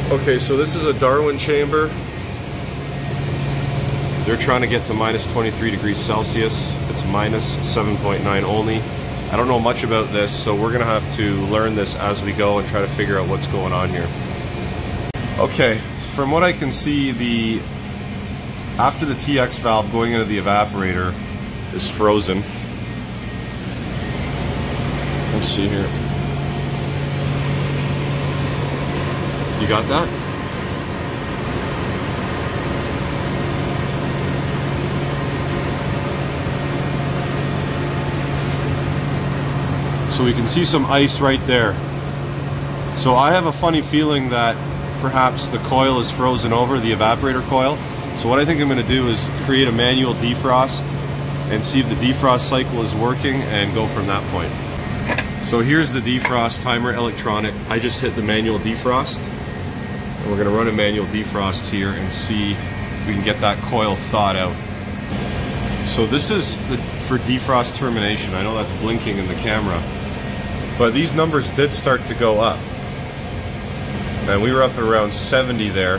Okay, so this is a Darwin chamber. They're trying to get to minus 23 degrees Celsius. It's minus 7.9 only. I don't know much about this, so we're gonna have to learn this as we go and try to figure out what's going on here. Okay, from what I can see, after the TX valve going into the evaporator is frozen. Let's see here. You got that? So we can see some ice right there. So I have a funny feeling that perhaps the coil is frozen over, the evaporator coil. So what I think I'm going to do is create a manual defrost and see if the defrost cycle is working and go from that point. So here's the defrost timer electronic. I just hit the manual defrost. And we're going to run a manual defrost here and see if we can get that coil thawed out. So this is for defrost termination. I know that's blinking in the camera. But these numbers did start to go up. And we were up at around 70 there.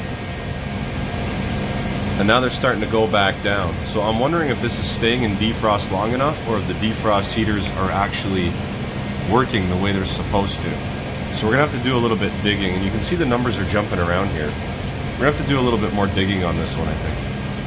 And now they're starting to go back down. So I'm wondering if this is staying in defrost long enough, or if the defrost heaters are actually working the way they're supposed to. So we're gonna have to do a little bit digging, and you can see the numbers are jumping around here. We're gonna have to do a little bit more digging on this one, I think.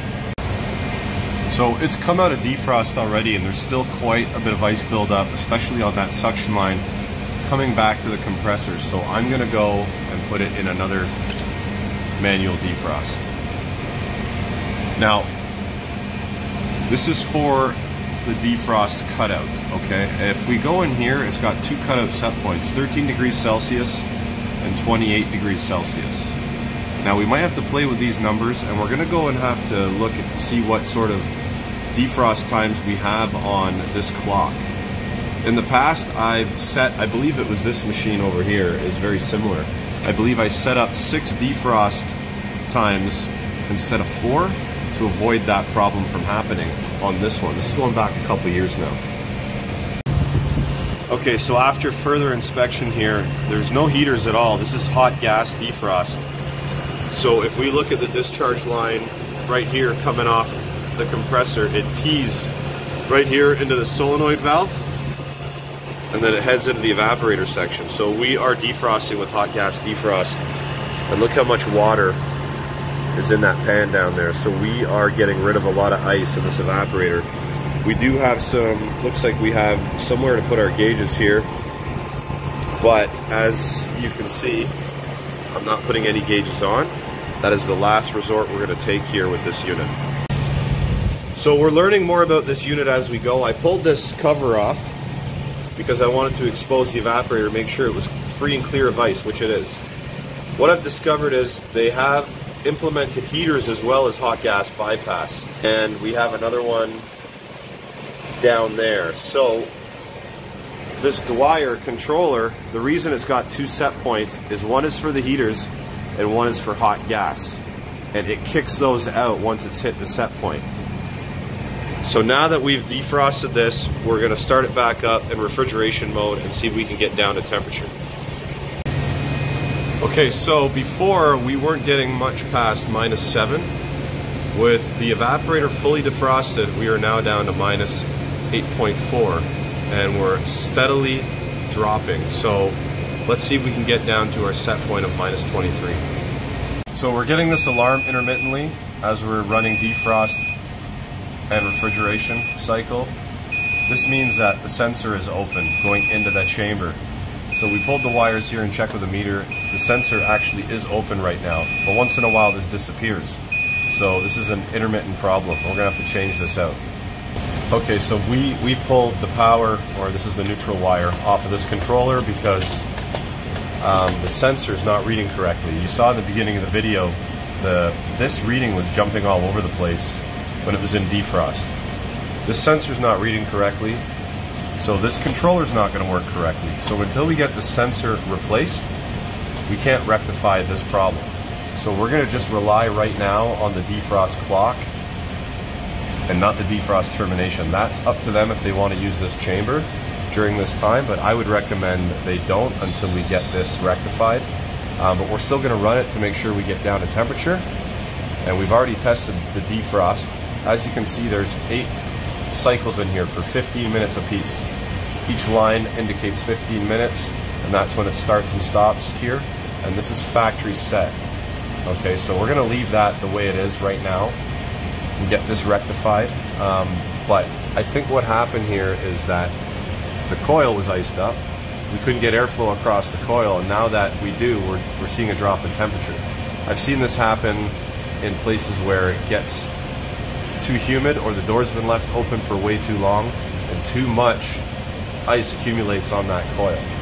So it's come out of defrost already, and there's still quite a bit of ice buildup, especially on that suction line coming back to the compressor. So I'm gonna go and put it in another manual defrost. Now, this is for the defrost cutout, okay? If we go in here, it's got two cutout set points, 13 degrees Celsius and 28 degrees Celsius. Now we might have to play with these numbers, and we're gonna go and have to look to see what sort of defrost times we have on this clock. In the past, I've set, I believe it was this machine over here, is very similar. I believe I set up 6 defrost times instead of 4 to avoid that problem from happening on this one. This is going back a couple years now. Okay, so after further inspection here, there's no heaters at all. This is hot gas defrost. So if we look at the discharge line right here coming off the compressor, it tees right here into the solenoid valve, and then it heads into the evaporator section. So we are defrosting with hot gas defrost, and look how much water is in that pan down there. So we are getting rid of a lot of ice in this evaporator. We do have some, looks like we have somewhere to put our gauges here, but as you can see, I'm not putting any gauges on. That is the last resort we're going to take here with this unit. So we're learning more about this unit as we go. I pulled this cover off because I wanted to expose the evaporator, make sure it was free and clear of ice, which it is. What I've discovered is they have implemented heaters as well as hot gas bypass, and we have another one down there. So this Dwyer controller, the reason it's got 2 set points is one is for the heaters and one is for hot gas, and it kicks those out once it's hit the set point. So now that we've defrosted this, we're going to start it back up in refrigeration mode and see if we can get down to temperature. Okay, so before we weren't getting much past -7. With the evaporator fully defrosted, we are now down to -8.4, and we're steadily dropping. So let's see if we can get down to our set point of -23. So we're getting this alarm intermittently as we're running defrost and refrigeration cycle. This means that the sensor is open going into that chamber. So we pulled the wires here and checked with the meter. The sensor actually is open right now, but once in a while this disappears. So this is an intermittent problem. We're gonna have to change this out. Okay, so we've pulled the power, or this is the neutral wire, off of this controller because the sensor is not reading correctly. You saw in the beginning of the video, this reading was jumping all over the place when it was in defrost. This sensor's not reading correctly, so this controller's not going to work correctly. So until we get the sensor replaced, we can't rectify this problem. So we're going to just rely right now on the defrost clock and not the defrost termination. That's up to them if they want to use this chamber during this time, but I would recommend they don't until we get this rectified. but we're still going to run it to make sure we get down to temperature. And we've already tested the defrost. As you can see, there's 8 cycles in here for 15 minutes apiece. Each line indicates 15 minutes, and that's when it starts and stops here. And this is factory set. Okay, so we're going to leave that the way it is right now and get this rectified. But I think what happened here is that the coil was iced up. We couldn't get airflow across the coil, and now that we do, we're seeing a drop in temperature. I've seen this happen in places where it gets too humid or the door's been left open for way too long and too much ice accumulates on that coil.